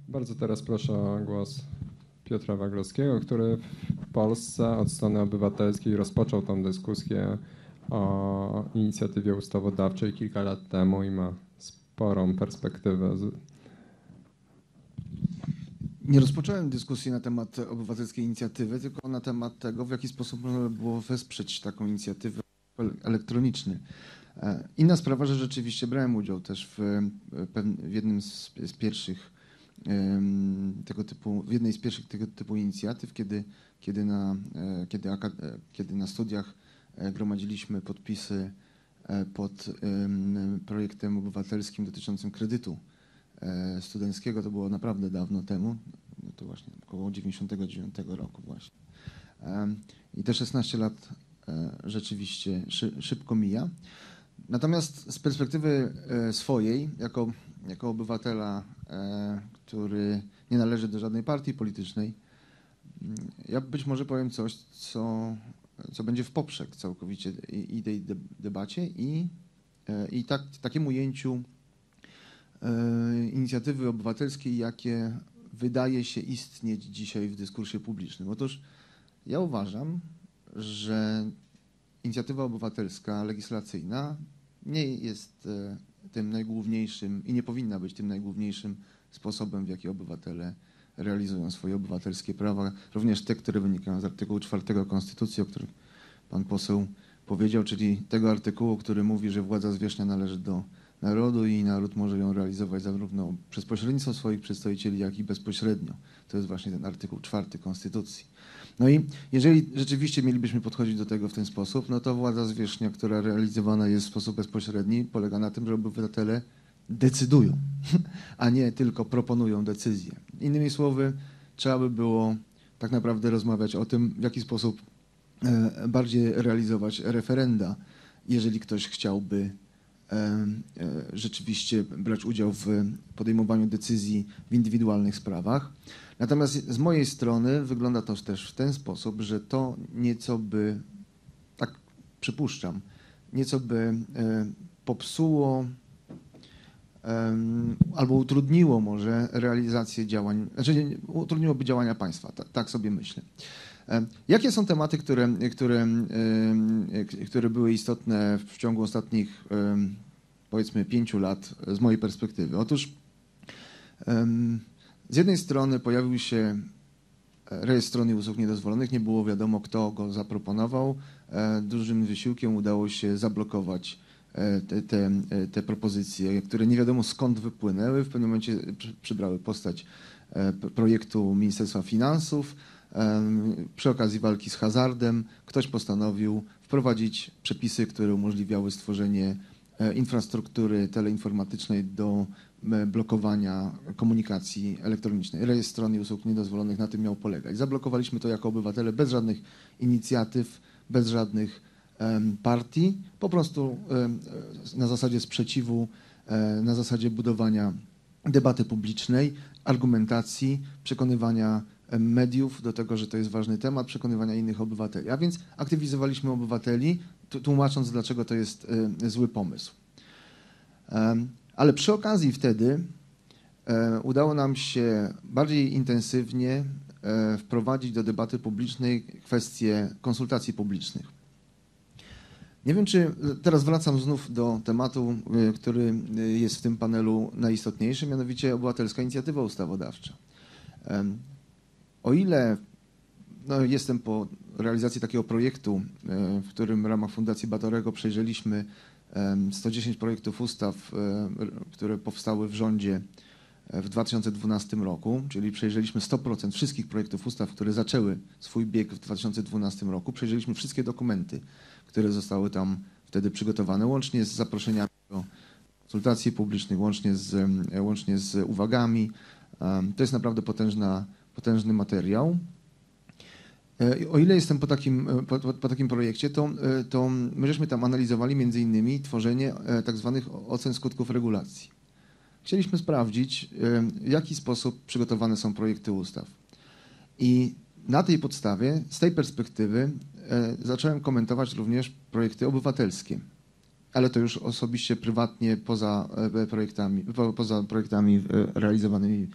Bardzo teraz proszę o głos Piotra Waglowskiego, który w Polsce od strony obywatelskiej rozpoczął tą dyskusję o inicjatywie ustawodawczej kilka lat temu i ma sporą perspektywę. Nie rozpocząłem dyskusji na temat obywatelskiej inicjatywy, tylko na temat tego, w jaki sposób można było wesprzeć taką inicjatywę elektronicznie. Inna sprawa, że rzeczywiście brałem udział też w jednym z pierwszych w jednej z pierwszych tego typu inicjatyw, kiedy na studiach gromadziliśmy podpisy pod projektem obywatelskim dotyczącym kredytu studenckiego. To było naprawdę dawno temu, to właśnie około 99 roku właśnie. I te 16 lat rzeczywiście szybko mija. Natomiast z perspektywy swojej, jako obywatela, który nie należy do żadnej partii politycznej, ja być może powiem coś, co będzie w poprzek całkowicie i tej debacie i takiemu ujęciu inicjatywy obywatelskiej, jakie wydaje się istnieć dzisiaj w dyskursie publicznym. Otóż ja uważam, że inicjatywa obywatelska, legislacyjna nie jest tym najgłówniejszym i nie powinna być tym najgłówniejszym sposobem, w jaki obywatele realizują swoje obywatelskie prawa, również te, które wynikają z artykułu 4 Konstytucji, o którym pan poseł powiedział, czyli tego artykułu, który mówi, że władza zwierzchnia należy do narodu i naród może ją realizować zarówno przez pośrednictwo swoich przedstawicieli, jak i bezpośrednio. To jest właśnie ten artykuł 4 Konstytucji. No i jeżeli rzeczywiście mielibyśmy podchodzić do tego w ten sposób, no to władza zwierzchnia, która realizowana jest w sposób bezpośredni, polega na tym, że obywatele decydują, a nie tylko proponują decyzje. Innymi słowy, trzeba by było tak naprawdę rozmawiać o tym, w jaki sposób bardziej realizować referenda, jeżeli ktoś chciałby rzeczywiście brać udział w podejmowaniu decyzji w indywidualnych sprawach. Natomiast z mojej strony wygląda to też w ten sposób, że to nieco by, tak przypuszczam, nieco by popsuło albo utrudniło może realizację działań, znaczy utrudniłoby działania państwa, tak sobie myślę. Jakie są tematy, które były istotne w ciągu ostatnich, powiedzmy, 5 lat z mojej perspektywy? Otóż z jednej strony pojawił się rejestr stron i usług niedozwolonych, nie było wiadomo, kto go zaproponował. Dużym wysiłkiem udało się zablokować te propozycje, które nie wiadomo skąd wypłynęły. W pewnym momencie przybrały postać projektu Ministerstwa Finansów. Przy okazji walki z hazardem ktoś postanowił wprowadzić przepisy, które umożliwiały stworzenie infrastruktury teleinformatycznej do blokowania komunikacji elektronicznej. Rejestr stron i usług niedozwolonych na tym miał polegać. Zablokowaliśmy to jako obywatele bez żadnych inicjatyw, bez żadnych partii, po prostu na zasadzie sprzeciwu, na zasadzie budowania debaty publicznej, argumentacji, przekonywania mediów do tego, że to jest ważny temat, przekonywania innych obywateli. A więc aktywizowaliśmy obywateli, tłumacząc, dlaczego to jest zły pomysł. Ale przy okazji wtedy udało nam się bardziej intensywnie wprowadzić do debaty publicznej kwestie konsultacji publicznych. Nie wiem, czy teraz wracam znów do tematu, który jest w tym panelu najistotniejszy, mianowicie obywatelska inicjatywa ustawodawcza. O ile jestem po realizacji takiego projektu, w którym w ramach Fundacji Batorego przejrzeliśmy 110 projektów ustaw, które powstały w rządzie w 2012 roku, czyli przejrzeliśmy 100% wszystkich projektów ustaw, które zaczęły swój bieg w 2012 roku. Przejrzeliśmy wszystkie dokumenty, które zostały tam wtedy przygotowane, łącznie z zaproszeniami do konsultacji publicznych, łącznie z uwagami. To jest naprawdę potężny materiał. O ile jestem po takim projekcie, to my żeśmy tam analizowali między innymi tworzenie tak zwanych ocen skutków regulacji. Chcieliśmy sprawdzić, w jaki sposób przygotowane są projekty ustaw. I na tej podstawie, z tej perspektywy zacząłem komentować również projekty obywatelskie. ale to już osobiście, prywatnie, poza projektami realizowanymi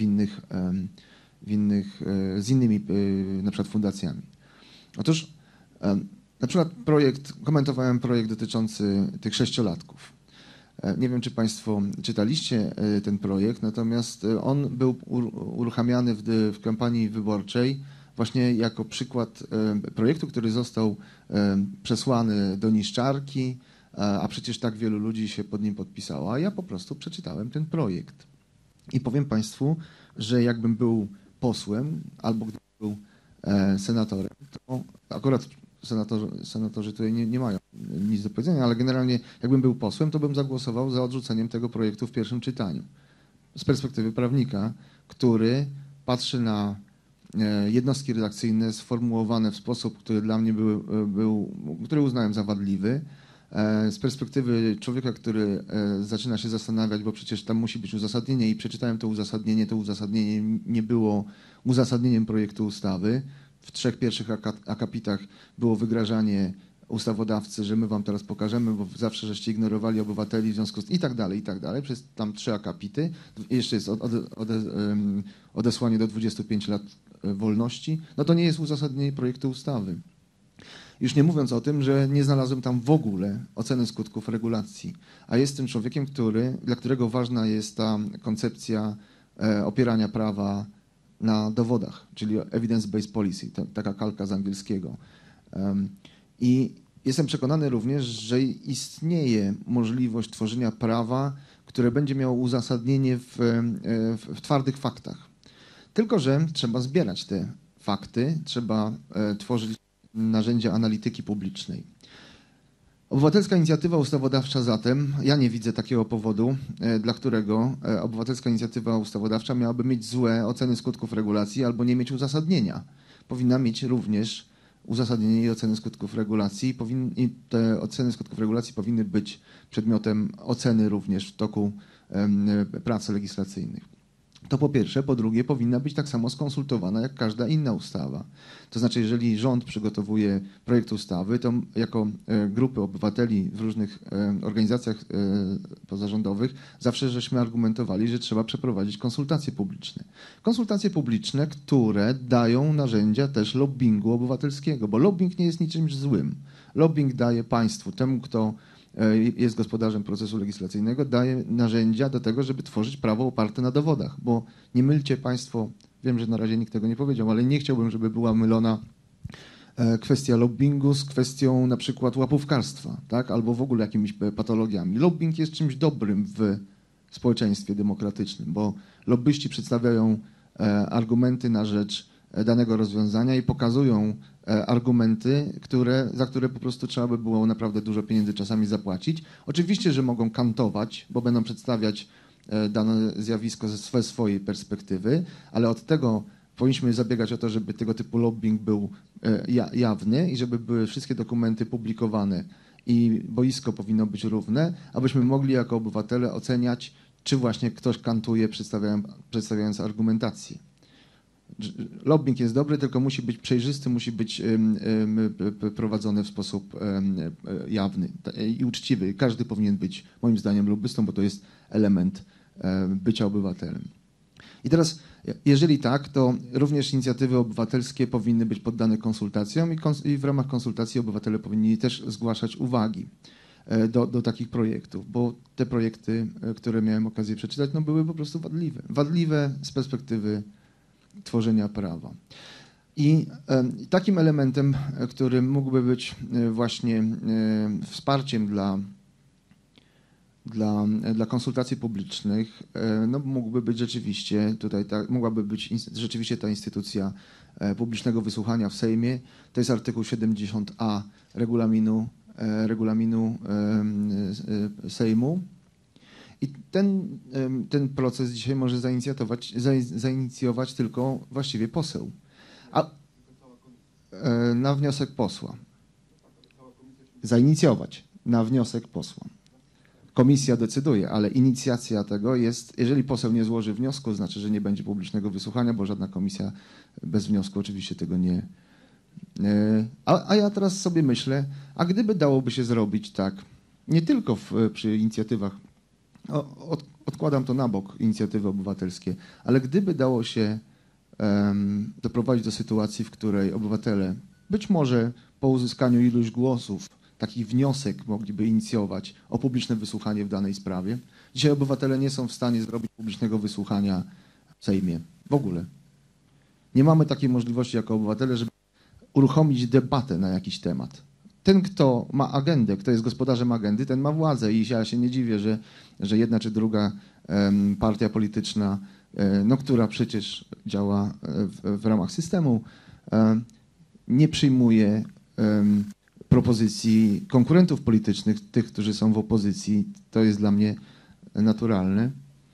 z innymi na przykład fundacjami. Otóż na przykład komentowałem projekt dotyczący tych 6-latków. Nie wiem, czy Państwo czytaliście ten projekt, natomiast on był uruchamiany w kampanii wyborczej właśnie jako przykład projektu, który został przesłany do niszczarki, a przecież tak wielu ludzi się pod nim podpisało. A ja po prostu przeczytałem ten projekt. I powiem Państwu, że jakbym był posłem albo gdybym był senatorem, to akurat senatorzy tutaj nie mają nic do powiedzenia, ale generalnie jakbym był posłem, to bym zagłosował za odrzuceniem tego projektu w pierwszym czytaniu. Z perspektywy prawnika, który patrzy na jednostki redakcyjne sformułowane w sposób, który dla mnie który uznałem za wadliwy, z perspektywy człowieka, który zaczyna się zastanawiać, bo przecież tam musi być uzasadnienie i przeczytałem to uzasadnienie nie było uzasadnieniem projektu ustawy. W 3 pierwszych akapitach było wygrażanie ustawodawcy, że my wam teraz pokażemy, bo zawsze żeście ignorowali obywateli w związku z i tak dalej, przez tam 3 akapity. Jeszcze jest odesłanie do 25 lat wolności. No to nie jest uzasadnienie projektu ustawy. Już nie mówiąc o tym, że nie znalazłem tam w ogóle oceny skutków regulacji. A jestem człowiekiem, dla którego ważna jest ta koncepcja opierania prawa na dowodach, czyli evidence-based policy, taka kalka z angielskiego. I jestem przekonany również, że istnieje możliwość tworzenia prawa, które będzie miało uzasadnienie w twardych faktach. Tylko że trzeba zbierać te fakty, trzeba tworzyć narzędzia analityki publicznej. Obywatelska inicjatywa ustawodawcza zatem, ja nie widzę takiego powodu, dla którego obywatelska inicjatywa ustawodawcza miałaby mieć złe oceny skutków regulacji albo nie mieć uzasadnienia. Powinna mieć również uzasadnienie i oceny skutków regulacji i te oceny skutków regulacji powinny być przedmiotem oceny również w toku prac legislacyjnych. To po pierwsze. Po drugie, powinna być tak samo skonsultowana jak każda inna ustawa. To znaczy, jeżeli rząd przygotowuje projekt ustawy, to jako grupy obywateli w różnych organizacjach pozarządowych zawsze żeśmy argumentowali, że trzeba przeprowadzić konsultacje publiczne. Konsultacje publiczne, które dają narzędzia też lobbingu obywatelskiego, bo lobbying nie jest niczym złym. Lobbying daje państwu, temu, kto jest gospodarzem procesu legislacyjnego, daje narzędzia do tego, żeby tworzyć prawo oparte na dowodach, bo nie mylcie Państwo, wiem, że na razie nikt tego nie powiedział, ale nie chciałbym, żeby była mylona kwestia lobbingu z kwestią na przykład łapówkarstwa, tak? Albo w ogóle jakimiś patologiami. Lobbying jest czymś dobrym w społeczeństwie demokratycznym, bo lobbyści przedstawiają argumenty na rzecz danego rozwiązania i pokazują argumenty, za które po prostu trzeba by było naprawdę dużo pieniędzy czasami zapłacić. Oczywiście, że mogą kantować, bo będą przedstawiać dane zjawisko ze swojej perspektywy, ale od tego powinniśmy zabiegać o to, żeby tego typu lobbying był jawny i żeby były wszystkie dokumenty publikowane i boisko powinno być równe, abyśmy mogli jako obywatele oceniać, czy właśnie ktoś kantuje, przedstawiając argumentację. Lobbying jest dobry, tylko musi być przejrzysty, musi być prowadzony w sposób jawny i uczciwy. Każdy powinien być, moim zdaniem, lobbystą, bo to jest element bycia obywatelem. I teraz, jeżeli tak, to również inicjatywy obywatelskie powinny być poddane konsultacjom i w ramach konsultacji obywatele powinni też zgłaszać uwagi do takich projektów, bo te projekty, które miałem okazję przeczytać, no były po prostu wadliwe. Wadliwe z perspektywy tworzenia prawa. I takim elementem, który mógłby być właśnie wsparciem dla konsultacji publicznych, no mógłby być rzeczywiście mogłaby być rzeczywiście ta instytucja publicznego wysłuchania w Sejmie. To jest artykuł 70a regulaminu Sejmu. I ten proces dzisiaj może zainicjować tylko właściwie poseł. Na wniosek posła. Zainicjować na wniosek posła. Komisja decyduje, ale inicjacja tego jest, jeżeli poseł nie złoży wniosku, znaczy, że nie będzie publicznego wysłuchania, bo żadna komisja bez wniosku oczywiście tego nie... A ja teraz sobie myślę, a gdyby dałoby się zrobić tak, nie tylko przy inicjatywach, odkładam to na bok, inicjatywy obywatelskie, ale gdyby dało się doprowadzić do sytuacji, w której obywatele, być może po uzyskaniu iluś głosów, taki wniosek mogliby inicjować o publiczne wysłuchanie w danej sprawie. Dzisiaj obywatele nie są w stanie zrobić publicznego wysłuchania w Sejmie. W ogóle. Nie mamy takiej możliwości jako obywatele, żeby uruchomić debatę na jakiś temat. Ten, kto ma agendę, kto jest gospodarzem agendy, ten ma władzę i ja się nie dziwię, że jedna czy druga partia polityczna, no, która przecież działa w ramach systemu, nie przyjmuje propozycji konkurentów politycznych, tych, którzy są w opozycji. To jest dla mnie naturalne.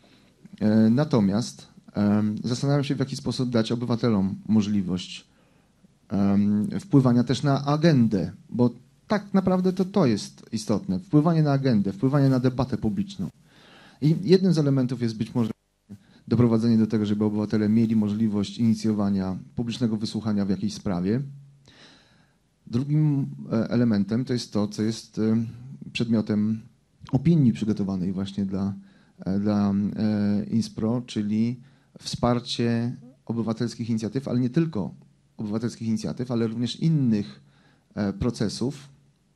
Natomiast zastanawiam się, w jaki sposób dać obywatelom możliwość wpływania też na agendę, bo tak naprawdę to jest istotne. Wpływanie na agendę, wpływanie na debatę publiczną. I jednym z elementów jest być może doprowadzenie do tego, żeby obywatele mieli możliwość inicjowania publicznego wysłuchania w jakiejś sprawie. Drugim elementem to jest to, co jest przedmiotem opinii przygotowanej właśnie dla INSPRO, czyli wsparcie obywatelskich inicjatyw, ale nie tylko obywatelskich inicjatyw, ale również innych procesów,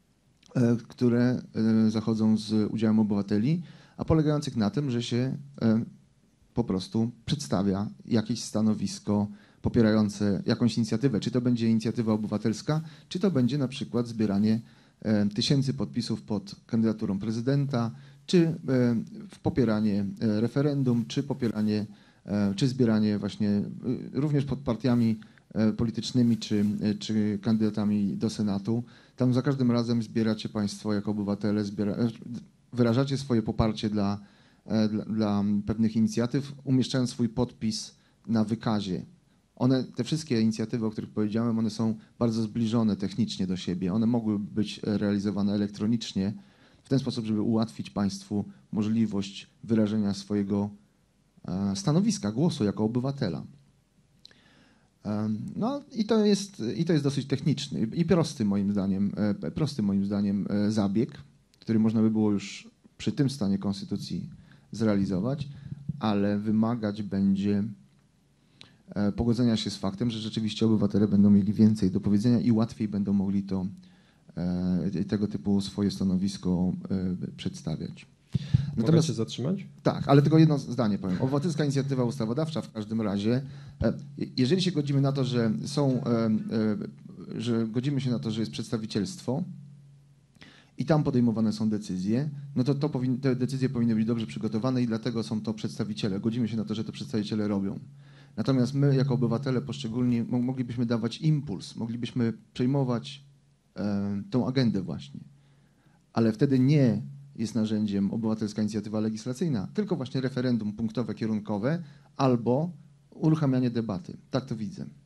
które zachodzą z udziałem obywateli, a polegających na tym, że się po prostu przedstawia jakieś stanowisko popierające jakąś inicjatywę. Czy to będzie inicjatywa obywatelska, czy to będzie na przykład zbieranie tysięcy podpisów pod kandydaturą prezydenta, czy popieranie referendum, czy zbieranie właśnie również pod partiami politycznymi, czy kandydatami do Senatu. Tam za każdym razem zbieracie państwo jako obywatele, wyrażacie swoje poparcie dla pewnych inicjatyw, umieszczając swój podpis na wykazie. Te wszystkie inicjatywy, o których powiedziałem, one są bardzo zbliżone technicznie do siebie. One mogłyby być realizowane elektronicznie w ten sposób, żeby ułatwić państwu możliwość wyrażenia swojego stanowiska, głosu jako obywatela. No i to jest dosyć techniczny i prosty moim zdaniem zabieg, który można by było już przy tym stanie konstytucji zrealizować, ale wymagać będzie pogodzenia się z faktem, że rzeczywiście obywatele będą mieli więcej do powiedzenia i łatwiej będą mogli tego typu swoje stanowisko przedstawiać. Mogę się zatrzymać? Tak, ale tylko jedno zdanie powiem. Obywatelska inicjatywa ustawodawcza w każdym razie, jeżeli się godzimy na to, że godzimy się na to, że jest przedstawicielstwo i tam podejmowane są decyzje, no to te decyzje powinny być dobrze przygotowane i dlatego są to przedstawiciele. Godzimy się na to, że to przedstawiciele robią. Natomiast my jako obywatele poszczególni moglibyśmy dawać impuls, moglibyśmy przejmować tą agendę właśnie. Ale wtedy nie jest narzędziem obywatelska inicjatywa legislacyjna, tylko właśnie referendum punktowe, kierunkowe albo uruchamianie debaty. Tak to widzę.